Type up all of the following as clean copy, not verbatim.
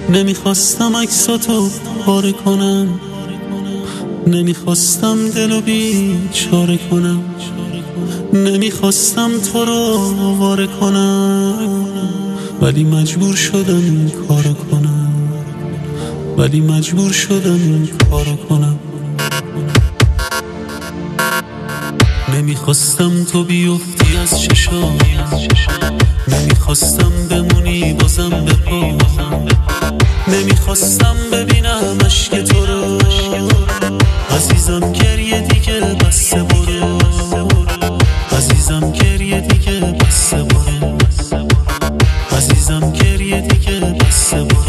نمیخواستم عکساتو پاره کنم، نمیخواستم دلو بیچاره کنم، نمیخواستم تو رو آواره کنم، ولی مجبور شدم این کارو کنم، ولی مجبور شدم این کارو کنم. نمیخواستم تو بیفتی از چشام، نمیخواستم بمونی بازم به پا، نمیخواستم ببینم اشک تو رو. عزیزم گریه دیگه بسه برو، عزیزم گریه دیگه بسه برو، عزیزم گریه دیگه بسه برو.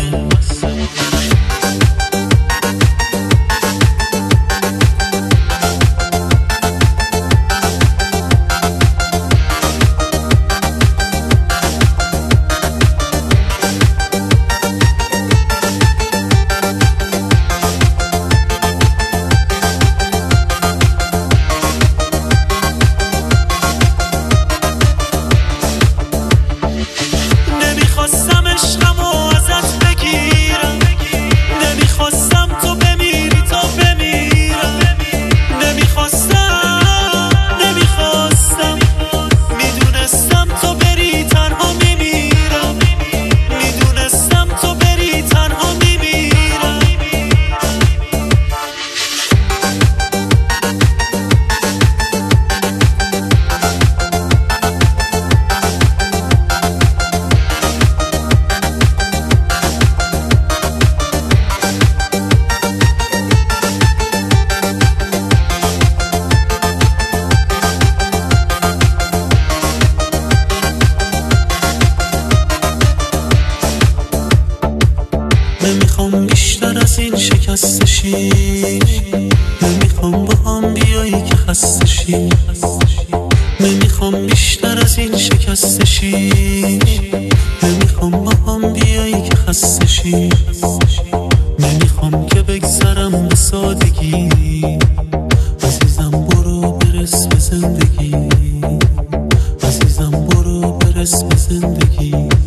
نمیخوام بیشتر از این شکسته شی، نمیخوام با هم بیایی که خسته شی، نمیخوام بیشتر از این شکسته شی، نمیخوام با هم بیایی که خسته شی، نمیخوام که بگذرم به سادگی. عزیزم برو برس به زندگی، عزیزم برو برس به زندگی.